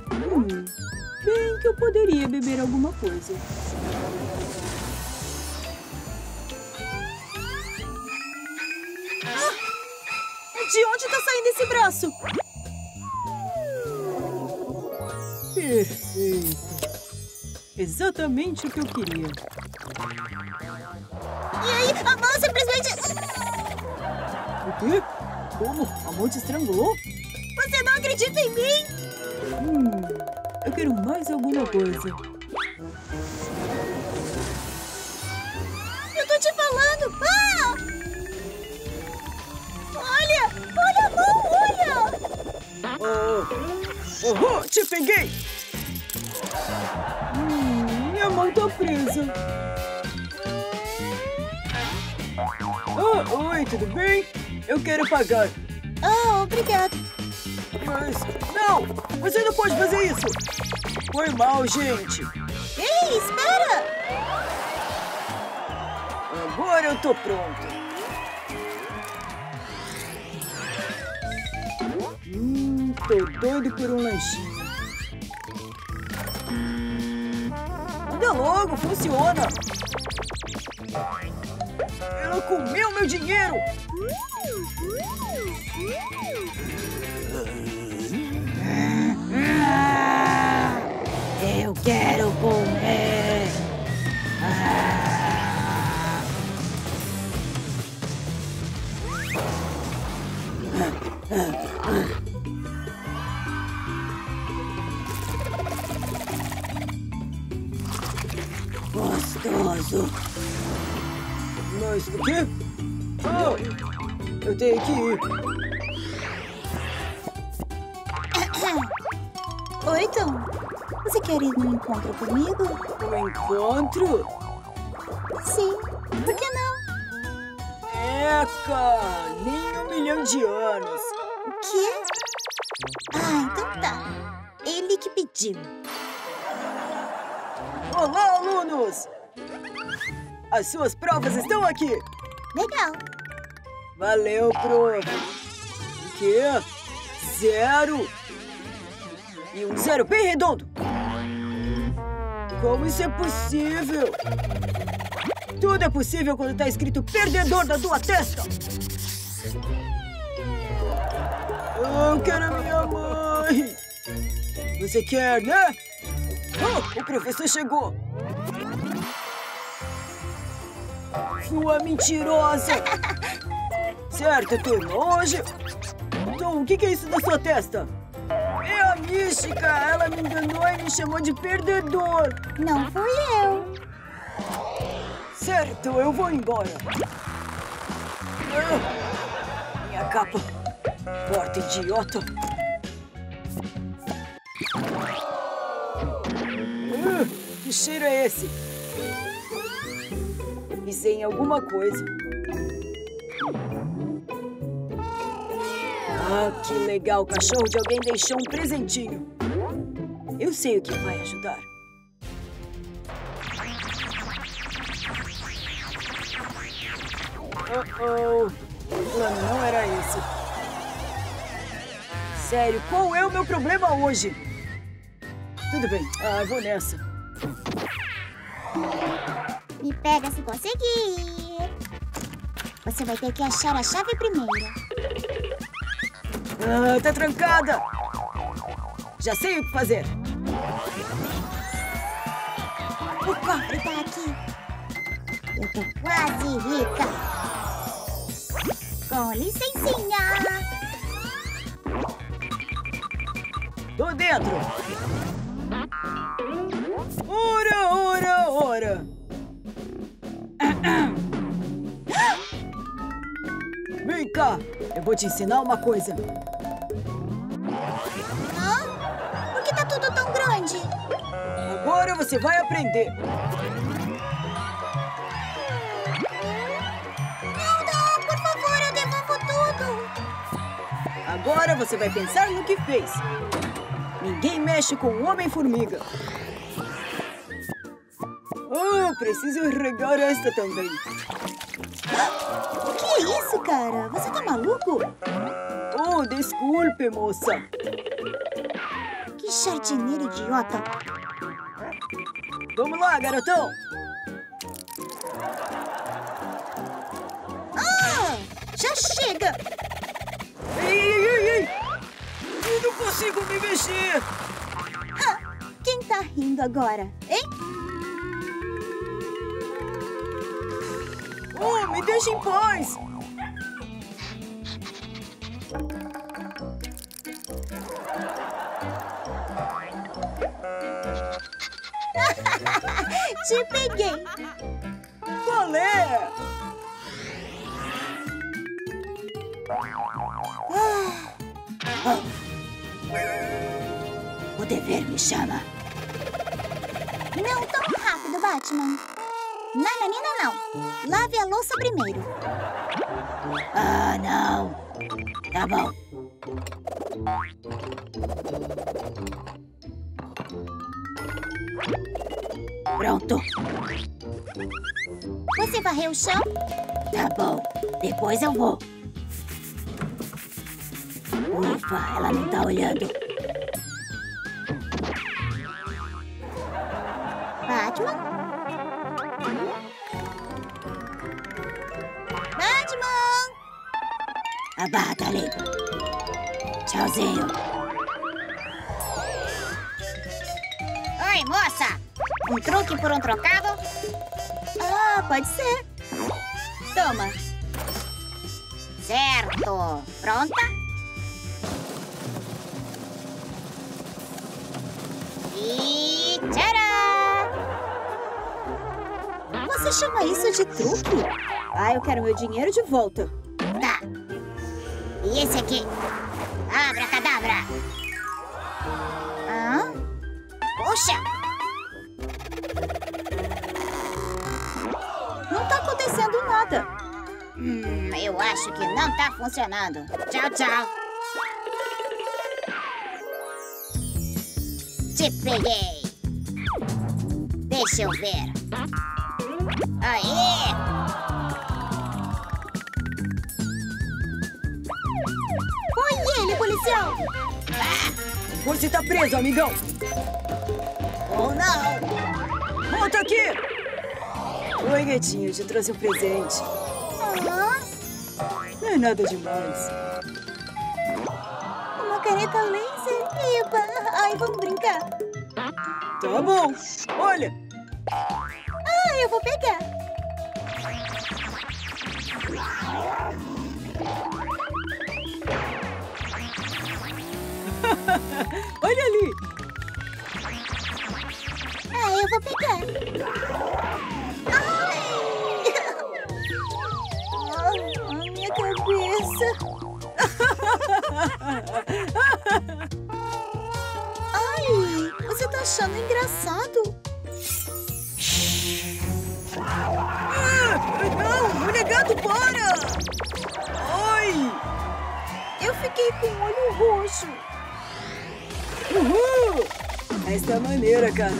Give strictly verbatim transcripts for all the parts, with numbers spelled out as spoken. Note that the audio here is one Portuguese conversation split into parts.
Hum, bem que eu poderia beber alguma coisa. Ah! De onde tá saindo esse braço? Perfeito. Exatamente o que eu queria. E aí, a mão simplesmente... O quê? Como? A mão te estrangulou? Você não acredita em mim? Hum, eu quero mais alguma coisa. Eu tô te falando! Ah! Olha! Olha a mão, olha! Oh, oh, te peguei! Hum, minha mão tá presa. Oh, oi, tudo bem? Eu quero pagar. Ah, obrigada. Mas, não! Você não pode fazer isso! Foi mal, gente. Ei, espera! Agora eu tô pronto. Hum, tô doido por um lanchinho. Anda logo, funciona! Ela comeu meu dinheiro! Eu quero comer! Gostoso! Mas o quê? Oh, eu tenho que ir. Oi, Tom. Você quer ir no encontro comigo? Um encontro? Sim. Por que não? Eca! Nem um milhão de anos. O quê? Ah, então tá. Ele que pediu. Olá, alunos! As suas provas estão aqui. Legal. Valeu, prof. O quê? Zero? E um zero bem redondo. Como isso é possível? Tudo é possível quando tá escrito perdedor da tua testa. Eu quero a minha mãe. Você quer, né? Oh, o professor chegou. Sua mentirosa. Certo, eu tô longe. Então, o que é isso na sua testa? É a mística! Ela me enganou e me chamou de perdedor! Não fui eu. Certo, eu vou embora. Ah, minha capa. Porta, idiota. Ah, que cheiro é esse? Pisei em alguma coisa. Ah, que legal! O cachorro de alguém deixou um presentinho. Eu sei o que vai ajudar. Oh-oh! O plano não era esse. Sério, qual é o meu problema hoje? Tudo bem, ah, vou nessa. Me pega se conseguir. Você vai ter que achar a chave primeiro. Ah, tá trancada! Já sei o que fazer. O cofre tá aqui. Eu tô quase rica. Com licencinha. Tô dentro. Ora, ora, ora. Vem cá, eu vou te ensinar uma coisa. Hã? Por que tá tudo tão grande? Agora você vai aprender. Não, não, por favor, eu devolvo tudo. Agora você vai pensar no que fez. Ninguém mexe com o Homem-Formiga. Oh, preciso regar esta também. O que é isso, cara? Você tá maluco? Oh, desculpe, moça. Que Que jardineiro idiota. Vamos lá, garotão. Ah, já chega. Ei, ei, ei, ei. Eu não consigo me mexer. Ah, quem tá rindo agora, hein? Oh, me deixa em paz. Te peguei. Qual é? Ah. O dever me chama. Não tão rápido, Batman. Nananina, não. Lave a louça primeiro. Ah, não. Tá bom. Pronto. Você varreu o chão? Tá bom. Depois eu vou. Ufa, ela não tá olhando. Batman? Batman! A barra tá limpa. Tchauzinho. Oi, moça! Um truque por um trocado? Ah, pode ser. Toma. Certo. Pronta? E tcharam! Você chama isso de truque? Ah, eu quero meu dinheiro de volta. Tá. E esse aqui? Abracadabra! Hã? Puxa! Não tá acontecendo nada. Hum, eu acho que não tá funcionando. Tchau, tchau. Te peguei. Deixa eu ver. Aê! Foi ele, policial! Você tá preso, amigão. Oh, não! Volta aqui. Oi, gatinho. Eu te trouxe um presente. Ah, Não é nada demais. uma caneta laser. Eba! Ai, vamos brincar. Tá bom. Olha. Ah, eu vou pegar. Olha ali. Ah, eu vou pegar. Ai! Ah, minha cabeça. Ai, você tá achando engraçado? Ah, não, renegado, para. Ai. Eu fiquei com o olho roxo. Uhul. Essa é a maneira, cara.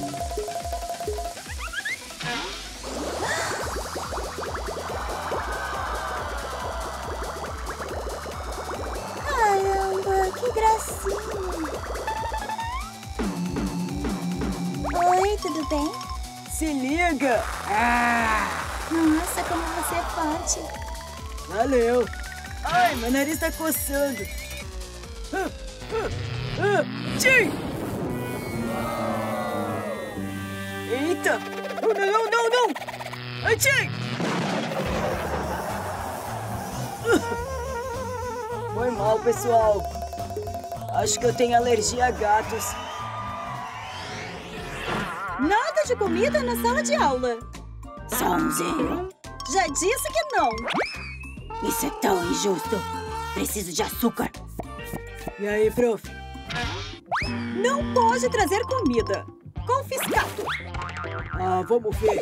Caramba, que gracinha. Oi, tudo bem? Se liga. Ah, Nossa, como você é forte. valeu. Ai, meu nariz tá coçando. Ah, ah, ah, tchim! Eita! Oh, não, não, não, não! Achei! Foi mal, pessoal. Acho que eu tenho alergia a gatos. Nada de comida na sala de aula. Somzinho. Já disse que não. Isso é tão injusto. Preciso de açúcar. E aí, prof? Não pode trazer comida. Confiscado. Ah, vamos ver.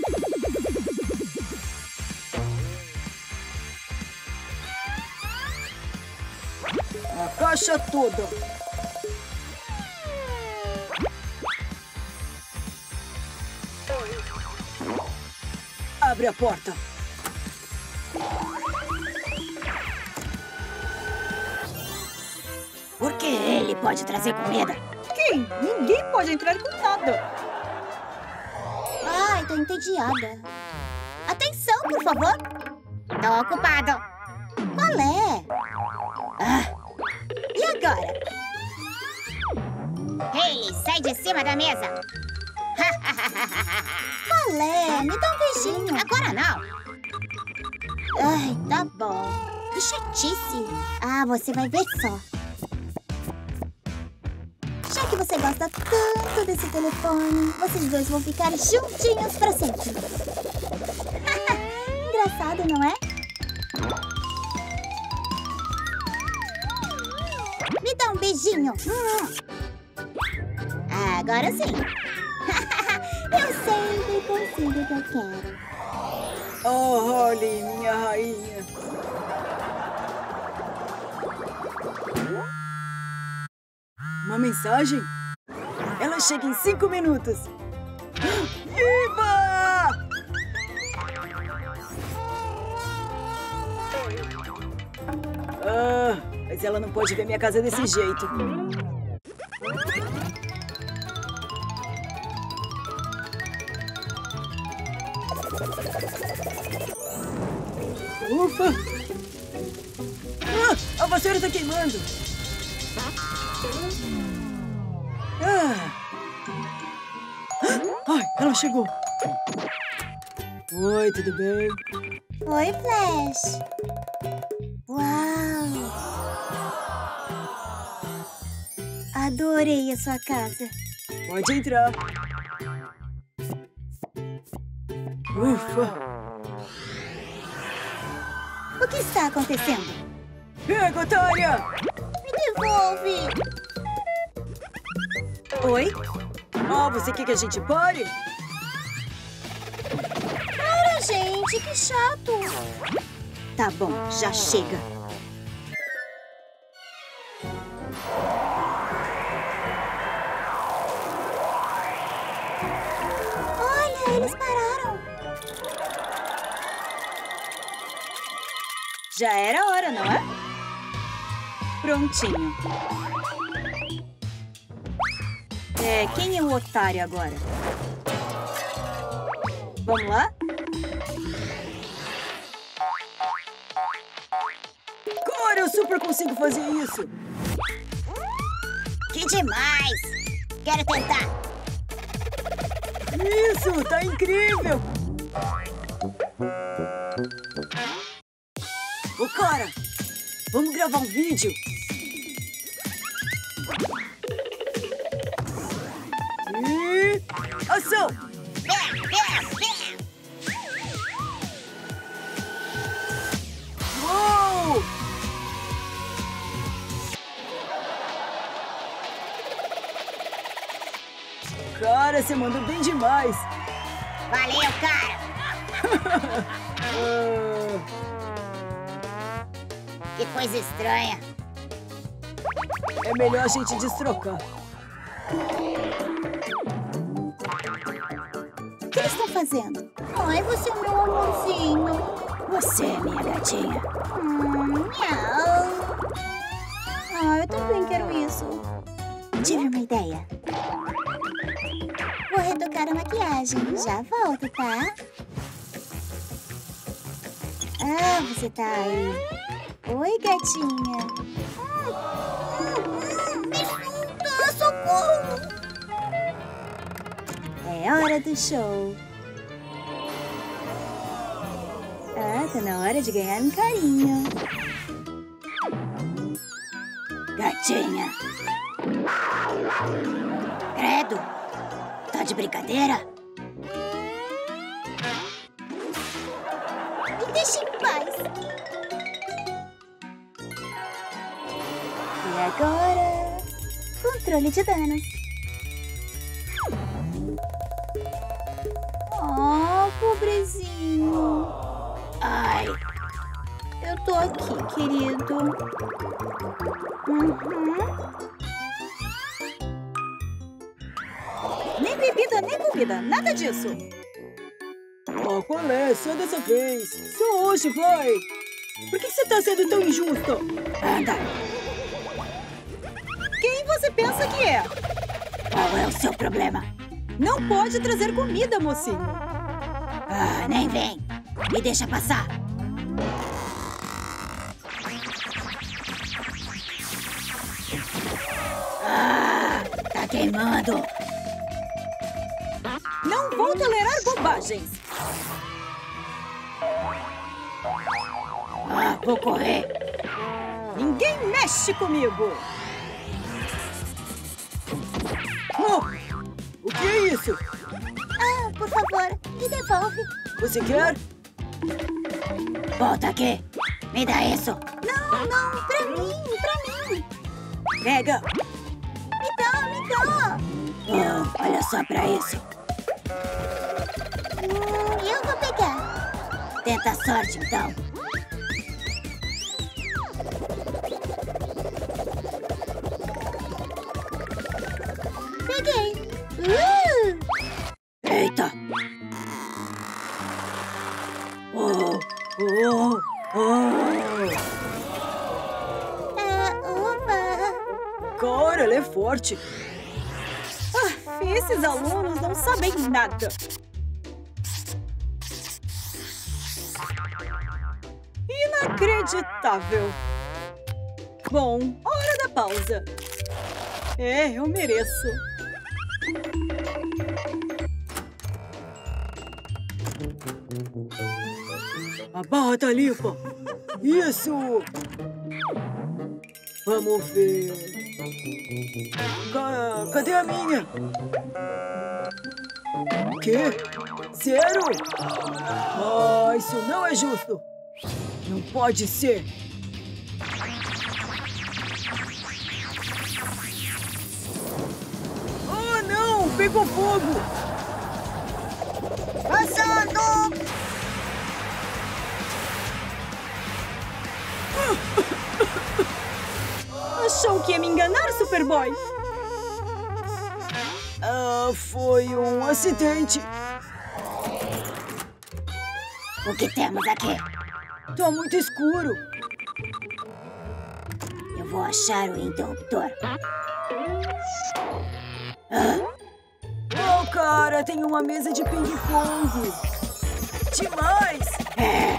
A caixa toda. Abre a porta. Por que ele pode trazer comida? Quem? Ninguém pode entrar com nada. Ai, tô entediada. Atenção, por favor. Tô ocupado. Qual é? Ah, e agora? Hayley, sai de cima da mesa. Qual é? Me dá um beijinho. Agora não. Ai, tá bom. Que chatice. Ah, você vai ver só. Já que você gosta tanto desse telefone, vocês dois vão ficar juntinhos pra sempre. Engraçado, não é? Me dá um beijinho. Agora sim. Eu sempre consigo o que eu quero. Oh, Holly, minha rainha. Uma mensagem? Ela chega em cinco minutos. Viva! Ah, mas ela não pode ver minha casa desse jeito. Ufa! Ah, a vassoura tá queimando! Ah. Ai, ela chegou! Oi, tudo bem? Oi, Flash! Uau! Adorei a sua casa. Pode entrar. Ufa! O que está acontecendo? Pega, otária! Me devolve! Oi? Ah, você quer que a gente pare? Para, gente! Que chato! Tá bom, já chega. Olha, eles pararam! Já era hora, não é? Prontinho. É, quem é o otário agora? Vamos lá? Cara, eu super consigo fazer isso! Que demais! Quero tentar! Isso, tá incrível! Ô, cara, vamos gravar um vídeo? E... ação! Uou! Cara, você mandou bem demais! Valeu, cara! Ah, Que coisa estranha! é melhor a gente destrocar. O que eles estão fazendo? Ai, você é meu amorzinho. Você é minha gatinha. Hum, miau. Ah, eu também quero isso. Tive uma ideia. Vou retocar a maquiagem. Já volto, tá? Ah, você tá aí. Oi, gatinha. Hum, hum, me chuta, socorro! É hora do show. Ah, tá na hora de ganhar um carinho. Gatinha. Credo. Tá de brincadeira? Me deixa em paz. E agora, controle de danos. Oh, pobrezinho. Ai, eu tô aqui, querido. Uhum. Nem bebida, nem comida, nada disso. Oh, qual é? Só dessa vez. Só hoje, vai. Por que você tá sendo tão injusto? Anda. Quem você pensa que é? Qual é o seu problema? Não pode trazer comida, mocinho. Ah, nem vem. Me deixa passar. Ah, tá queimando. Não vou tolerar bobagens. Ah, vou correr. Ninguém mexe comigo. Oh, o que é isso? Ah, por favor, me devolve. Você quer? Volta aqui. Me dá isso. Não, não, pra mim, pra mim. Pega. Me dá, me dá. Oh, olha só pra isso. Hum, eu vou pegar. Tenta a sorte, então. Peguei. Uh! Eita. Oh, oh, oh. Ah, opa. Cara, ela é forte. Ah, esses alunos não sabem nada. Inacreditável. Bom, hora da pausa. É, eu mereço. A barra tá limpa. Isso. Vamos ver. Ca- Cadê a minha? Quê? Zero? Ah, isso não é justo. Não pode ser. Oh, não! Pegou fogo! Passando! Achou que ia me enganar, Superboy? Ah, foi um acidente. O que temos aqui? Tá muito escuro. Eu vou achar o interruptor. Oh, cara, tem uma mesa de ping-pong. Demais! É.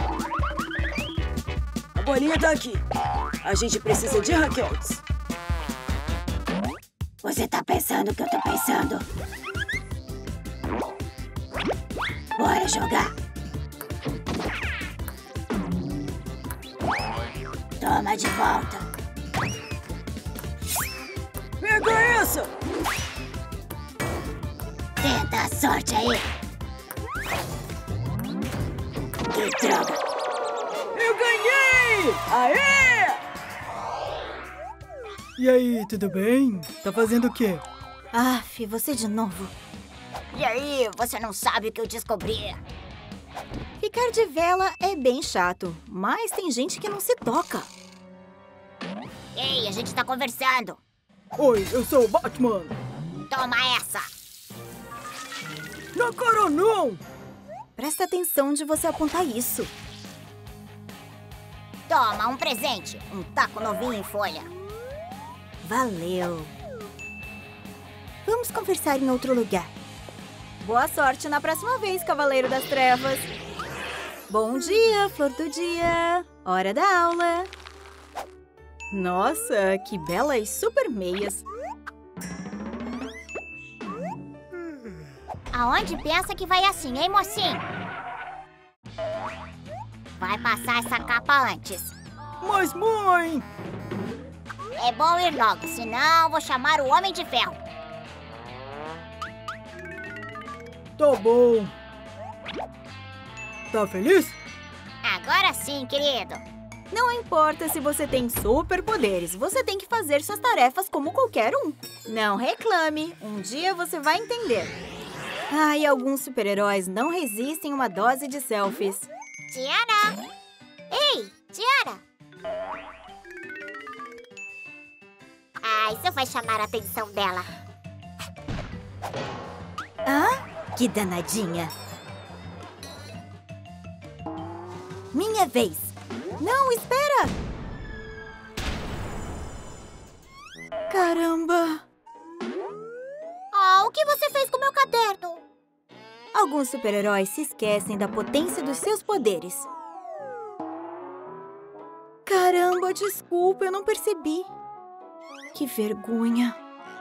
A bolinha tá aqui. A gente precisa de raquetes. Você tá pensando o que eu tô pensando? Bora jogar. Toma de volta. Pega essa! Tenta a sorte aí. Que droga. Eu ganhei! Aê! E aí, tudo bem? Tá fazendo o quê? Aff, você de novo. E aí, você não sabe o que eu descobri? Ficar de vela é bem chato, mas tem gente que não se toca. Ei, a gente tá conversando. Oi, eu sou o Batman. Toma essa. Na cara não! Presta atenção onde você apontar isso. Toma, um presente. Um taco novinho em folha. Valeu. Vamos conversar em outro lugar. Boa sorte na próxima vez, Cavaleiro das Trevas. Bom dia, flor do dia. Hora da aula. Nossa, que belas super meias. Aonde pensa que vai assim, hein, mocinho? Vai passar essa capa antes. Mas, mãe! É bom ir logo, senão vou chamar o Homem de Ferro. Tá bom. Tá feliz? Agora sim, querido. Não importa se você tem superpoderes, você tem que fazer suas tarefas como qualquer um. Não reclame, um dia você vai entender. Ah, e alguns super-heróis não resistem a uma dose de selfies. Tiara! Ei, Tiara! Ah, isso vai chamar a atenção dela. Ah, que danadinha. Minha vez. Não, espera! Caramba! O que você fez com meu caderno? Alguns super-heróis se esquecem da potência dos seus poderes. Caramba, desculpa, eu não percebi. Que vergonha.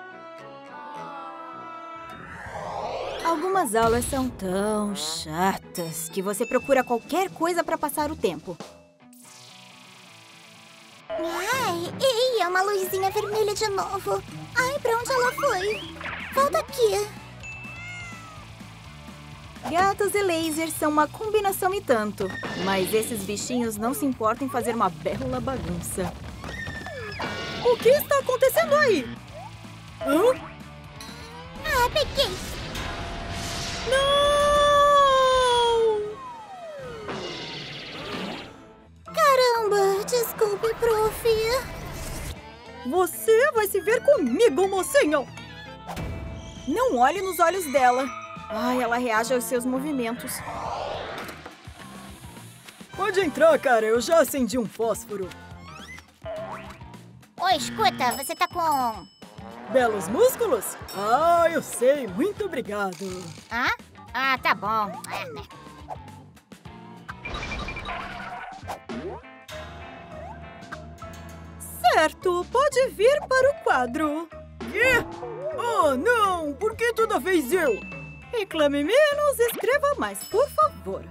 Algumas aulas são tão chatas que você procura qualquer coisa para passar o tempo. Ai, ei, é uma luzinha vermelha de novo. Ai, pra onde ela foi? Volta aqui. Gatos e lasers são uma combinação e tanto, mas esses bichinhos não se importam em fazer uma bela bagunça. O que está acontecendo aí? Hã? Ah, peguei. Não! Caramba, desculpe, prof. Você vai se ver comigo, mocinho! Não olhe nos olhos dela. Ai, ela reage aos seus movimentos. Pode entrar, cara. Eu já acendi um fósforo. Oi, escuta, você tá com... Belos músculos? Ah, eu sei. Muito obrigado. Hã? Ah, tá bom. É, né? Certo, pode vir para o quadro. Quê? Oh, não! Por que toda vez eu? Reclame menos, escreva mais, por favor.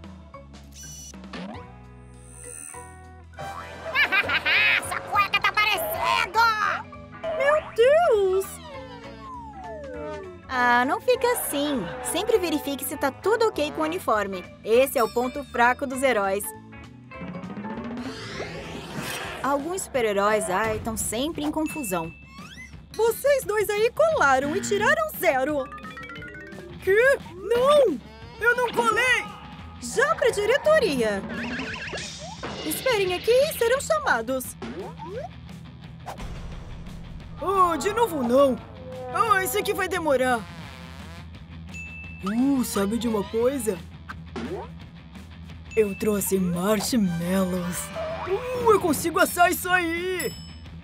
Essa cueca tá aparecendo! Meu Deus! Ah, não fica assim. Sempre verifique se tá tudo ok com o uniforme. Esse é o ponto fraco dos heróis. Alguns super-heróis, ai, estão sempre em confusão. Vocês dois aí colaram e tiraram zero. Quê? Não! Eu não colei! Já pra diretoria. Esperem aqui e serão chamados. Oh, de novo não. Oh, isso aqui vai demorar. Uh, sabe de uma coisa? Eu trouxe marshmallows. Uh, eu consigo assar isso aí!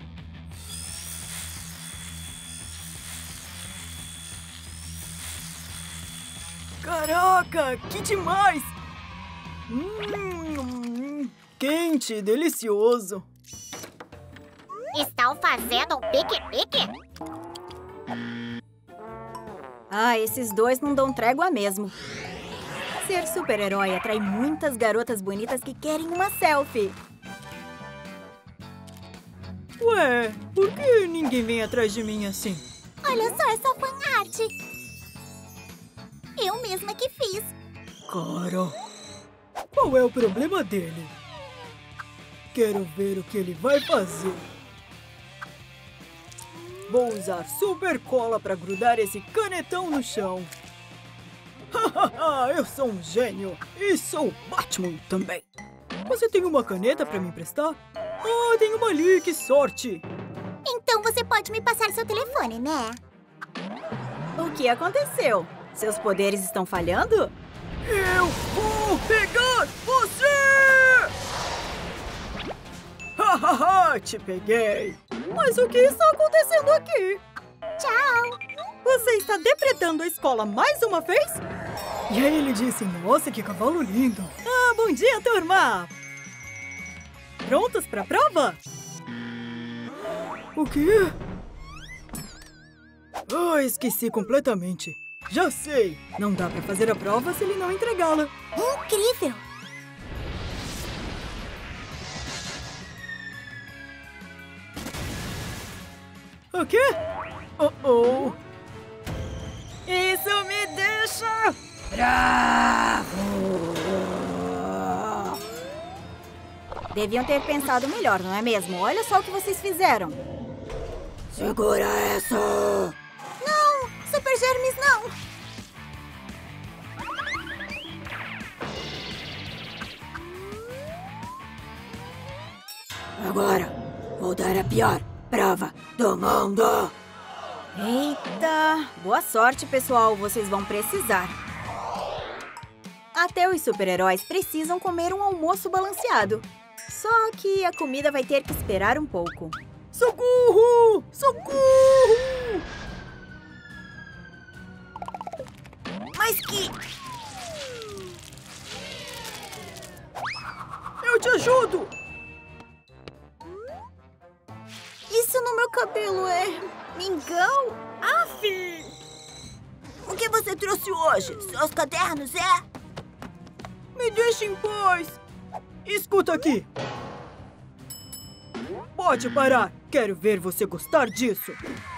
Caraca, que demais! Hum, quente, delicioso. Estão fazendo um piquenique? Ah, esses dois não dão trégua mesmo. Ser super-herói atrai muitas garotas bonitas que querem uma selfie. Ué, por que ninguém vem atrás de mim assim? Olha só essa fanart. Eu mesma que fiz. Cara, qual é o problema dele? Quero ver o que ele vai fazer. Vou usar super cola para grudar esse canetão no chão. Hahaha, eu sou um gênio e sou o Batman também. Você tem uma caneta para me emprestar? Ah, tem uma ali, que sorte! Então você pode me passar seu telefone, né? O que aconteceu? Seus poderes estão falhando? Eu vou pegar você! Hahaha, te peguei! Mas o que está acontecendo aqui? Tchau! Você está depredando a escola mais uma vez? E aí ele disse, nossa, que cavalo lindo! Ah, bom dia, turma! Prontos para a prova? O quê? Ah, esqueci completamente. Já sei, não dá para fazer a prova se ele não entregá-la. Incrível! O quê? Oh, oh. Isso me deixa bravo! Deviam ter pensado melhor, não é mesmo? Olha só o que vocês fizeram. Segura essa! Não! Super Germes, não! Agora, vou dar a pior prova do mundo! Eita! Boa sorte, pessoal. Vocês vão precisar. Até os super-heróis precisam comer um almoço balanceado. Só que a comida vai ter que esperar um pouco. Socorro! Socorro! mais que... Eu te ajudo! Isso no meu cabelo é mingau? Aff! O que você trouxe hoje? Seus cadernos, é? Me deixe em paz! Escuta aqui! Pode parar! Quero ver você gostar disso!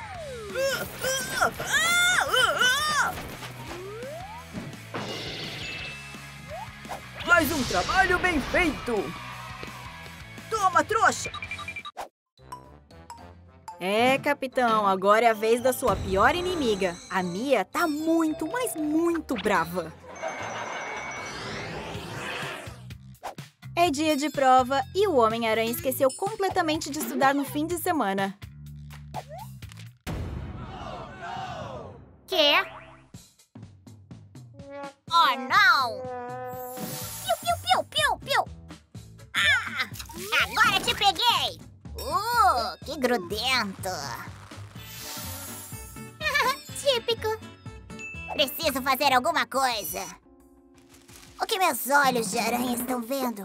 Mais um trabalho bem feito! Toma, trouxa! É, capitão, agora é a vez da sua pior inimiga. A Mia tá muito, mas muito brava. É dia de prova e o Homem-Aranha esqueceu completamente de estudar no fim de semana. Quê? Oh, não! Piu, piu, piu, piu, piu! Ah! Agora te peguei! Uh, que grudento! Típico! Preciso fazer alguma coisa! O que meus olhos de aranha estão vendo?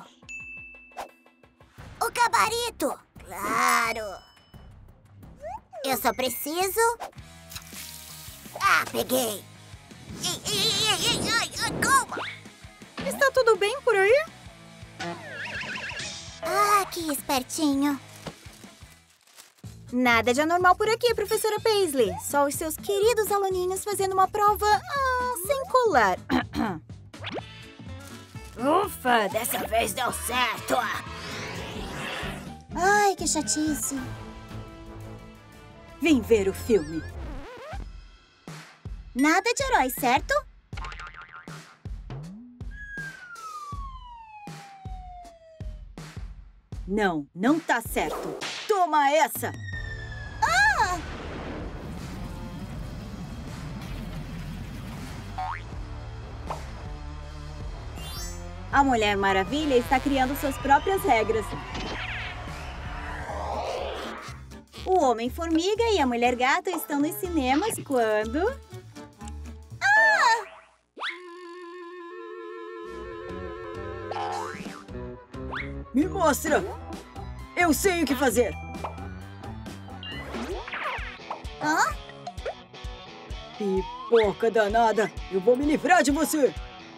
O gabarito! Claro! Eu só preciso... Ah, peguei! Ei, ei, ei, ei, ai, ai, calma! Está tudo bem por aí? Ah, que espertinho! Nada de anormal por aqui, professora Paisley. Só os seus queridos aluninhos fazendo uma prova ah, sem colar. Ufa, dessa vez deu certo! Ai, que chatice! Vim ver o filme. Nada de herói, certo? Não, não tá certo. Toma essa! Ah! A Mulher Maravilha está criando suas próprias regras. O Homem-Formiga e a Mulher Gato estão nos cinemas quando... Ah! Me mostra! Eu sei o que fazer! Hã? Pipoca danada! Eu vou me livrar de você!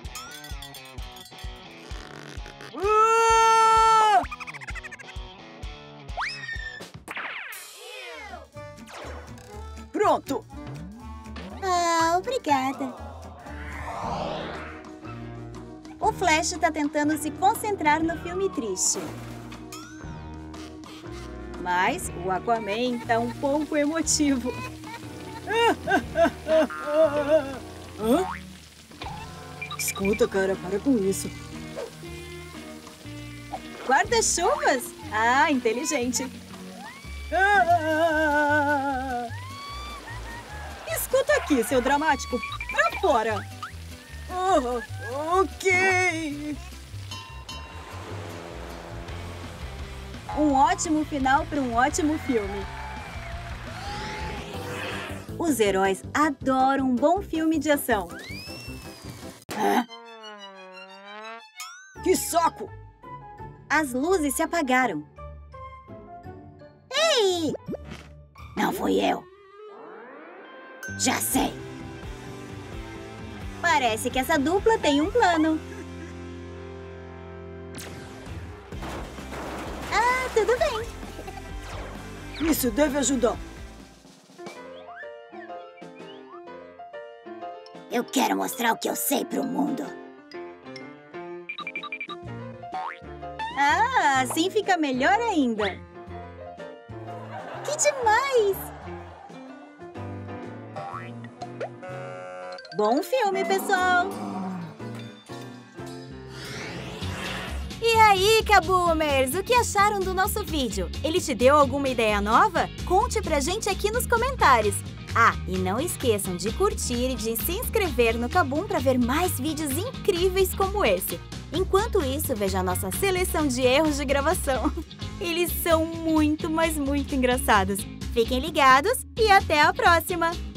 Ah! Pronto! Ah, obrigada. O Flash está tentando se concentrar no filme triste. Mas o Aquaman está um pouco emotivo. Hã? Escuta, cara, para com isso. Guarda-chuvas? Ah, inteligente. Ah! Escuta aqui, seu dramático. Pra fora. Oh, ok. Um ótimo final para um ótimo filme. Os heróis adoram um bom filme de ação. Hã? Que saco! As luzes se apagaram. Ei! Não fui eu. Já sei. Parece que essa dupla tem um plano. Ah, tudo bem. Isso deve ajudar. Eu quero mostrar o que eu sei pro mundo. Ah, assim fica melhor ainda. Que demais! Bom filme, pessoal! E aí, Kaboomers, o que acharam do nosso vídeo? Ele te deu alguma ideia nova? Conte pra gente aqui nos comentários. Ah, e não esqueçam de curtir e de se inscrever no Kaboom para ver mais vídeos incríveis como esse. Enquanto isso, veja a nossa seleção de erros de gravação. Eles são muito, mas muito engraçados. Fiquem ligados e até a próxima!